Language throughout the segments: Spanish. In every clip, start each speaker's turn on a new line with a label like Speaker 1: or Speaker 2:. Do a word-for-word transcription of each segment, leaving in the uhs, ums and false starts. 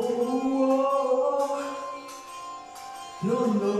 Speaker 1: oh, no, no.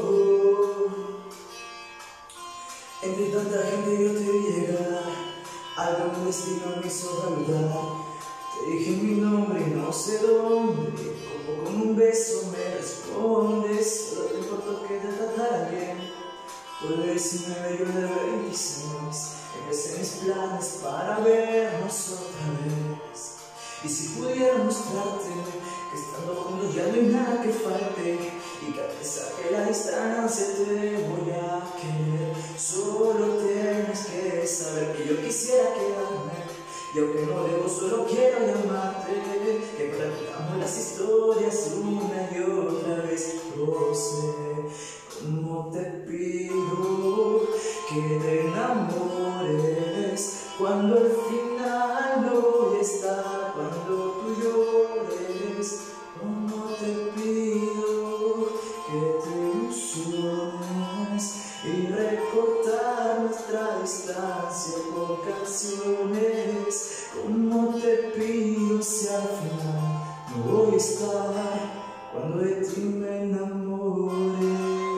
Speaker 1: Entre tanta gente yo te vi llegar, algún destino me hizo saludar. Te dije mi nombre y no sé dónde, como con un beso me respondes. Solo te importa que te tratara bien. Por decirme yo de veintiséis, empecé mis planes para vernos otra vez. Y si pudiera mostrarte que estando juntos ya no hay nada que falte, y que a pesar que la distancia te voy a querer, solo tienes que saber que yo quisiera quedarme. Y aunque no debo, solo quiero llamarte, que practicamos las historias una y otra vez. No sé cómo te pido que te enamores cuando al final no voy a estar, cuando tú llores. Cómo te pido que te ilusiones y recortar nuestra distancia con canciones. Cómo te pido si al final no voy a estar, cuando de ti me enamore,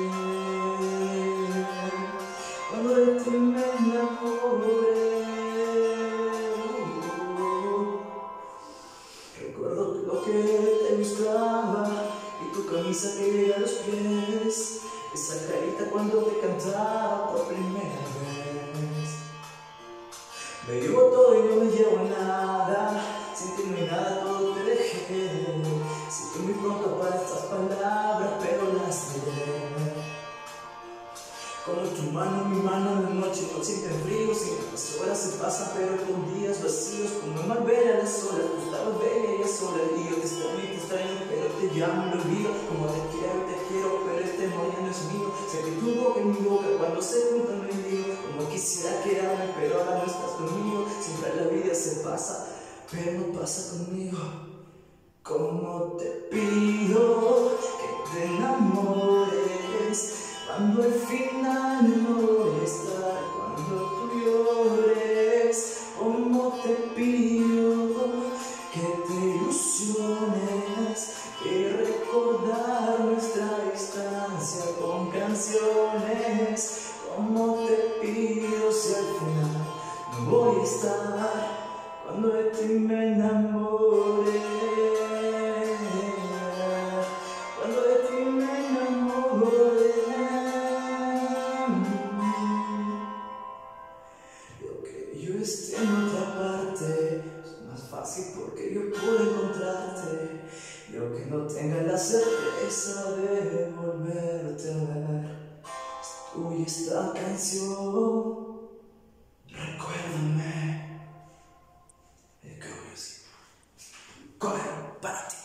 Speaker 1: cuando de ti me enamore. Recuerdo lo que te gustaba y tu camisa que llega a los pies, esa carita cuando te cantaba por primera vez. Me llevo todo y no me llevo nada, sin ti no hay nada, todo te dejé. Sé que muy pronto para estas palabras, pero las diré. Como tu mano en mi mano, de noche no sienten frío, sin que las horas se pasan, pero con días vacíos. Como en Marbella las olas, tú estabas bella y a solas, y yo te extraño y te extraño, pero te llamo y lo olvido. Como te quiero, te quiero, pero este amor ya no es mío. Sé que tu boca en mi boca, cuando se juntan no hay lío. Como quisiera quedarme, pero ahora no estás conmigo. Siempre la vida se pasa, pero no pasa conmigo. Como te pido que te enamores cuando al final no voy a estar, cuando tú llores. Como te pido que te ilusiones y recordar nuestra distancia con canciones. Como te pido si al final no voy a estar, cuando de ti me enamore, cuando de ti me enamore. Y aunque yo esté en otra parte, es más fácil porque yo pude encontrarte. Y aunque no tenga la certeza de volverte a ver, es tuya esta canción. Recuérdame. Corre para ti.